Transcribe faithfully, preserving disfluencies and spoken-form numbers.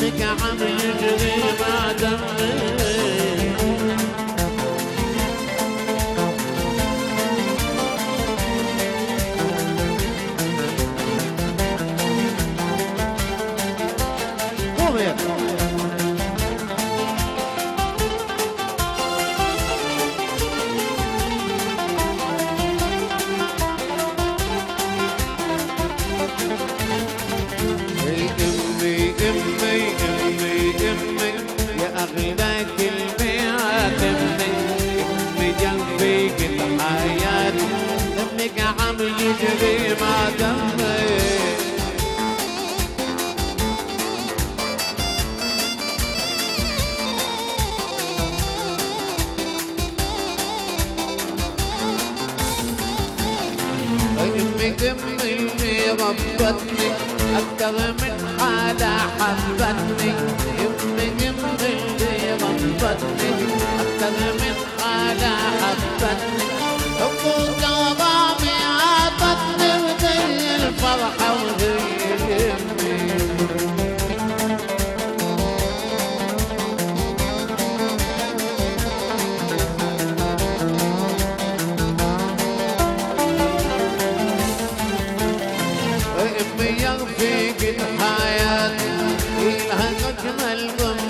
دمك عم يجري مع دمي عم يجري مع دمي امي امي اللي ربتني اكتر من حالة حبتني امي امي اللي ربتني اكتر من حالة حبتني حبك غرامي عطتني وهي الفرحة وهي يمي امي يرفيق الحياة إلها أجمل